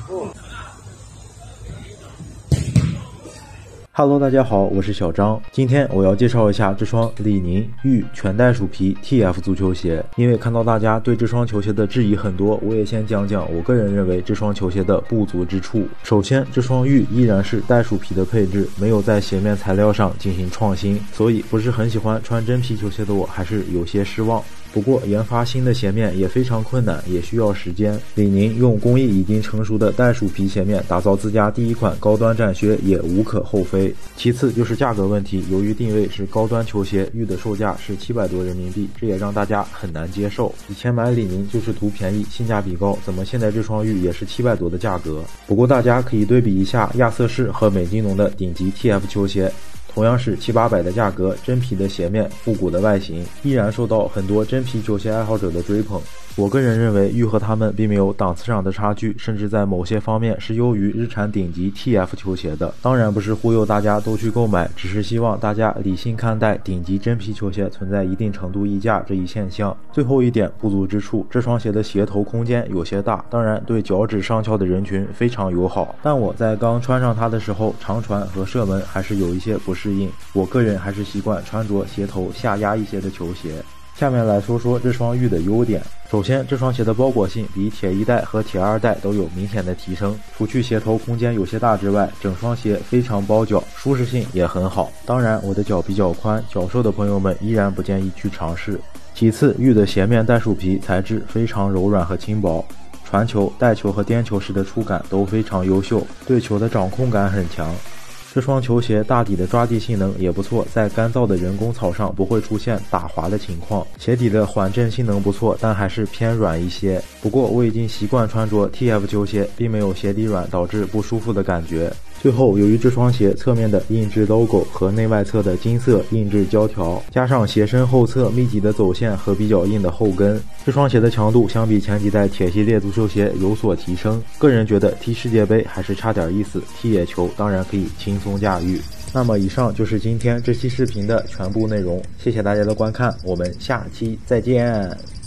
Hello， 大家好，我是小张。今天我要介绍一下这双李宁玉全袋鼠皮 TF 足球鞋。因为看到大家对这双球鞋的质疑很多，我也先讲讲我个人认为这双球鞋的不足之处。首先，这双玉依然是袋鼠皮的配置，没有在鞋面材料上进行创新，所以不是很喜欢穿真皮球鞋的我还是有些失望。不过研发新的鞋面也非常困难，也需要时间。李宁用工艺已经成熟的袋鼠皮鞋面打造自家第一款高端战靴也无可厚非。其次就是价格问题，由于定位是高端球鞋，玉的售价是700多人民币，这也让大家很难接受。以前买李宁就是图便宜，性价比高，怎么现在这双玉也是700多的价格？不过大家可以对比一下亚瑟士和美津浓的顶级 TF 球鞋。同样是700-800的价格，真皮的鞋面，复古的外形，依然受到很多真皮球鞋爱好者的追捧。我个人认为玉和他们并没有档次上的差距，甚至在某些方面是优于日产顶级 TF 球鞋的。当然不是忽悠大家都去购买，只是希望大家理性看待顶级真皮球鞋存在一定程度溢价这一现象。最后一点不足之处，这双鞋的鞋头空间有些大，当然对脚趾上翘的人群非常友好，但我在刚穿上它的时候，长传和射门还是有一些不适应。我个人还是习惯穿着鞋头下压一些的球鞋。下面来说说这双玉的优点。首先，这双鞋的包裹性比铁一代和铁二代都有明显的提升，除去鞋头空间有些大之外，整双鞋非常包脚，舒适性也很好。当然我的脚比较宽，脚瘦的朋友们依然不建议去尝试。其次，玉的鞋面袋鼠皮材质非常柔软和轻薄，传球、带球和颠球时的触感都非常优秀，对球的掌控感很强。这双球鞋大底的抓地性能也不错，在干燥的人工草上不会出现打滑的情况。鞋底的缓震性能不错，但还是偏软一些。不过我已经习惯穿着 TF 球鞋，并没有鞋底软导致不舒服的感觉。最后，由于这双鞋侧面的印制 logo 和内外侧的金色印制胶条，加上鞋身后侧密集的走线和比较硬的后跟，这双鞋的强度相比前几代铁系列足球鞋有所提升。个人觉得踢世界杯还是差点意思，踢野球当然可以轻松驾驭。那么以上就是今天这期视频的全部内容，谢谢大家的观看，我们下期再见。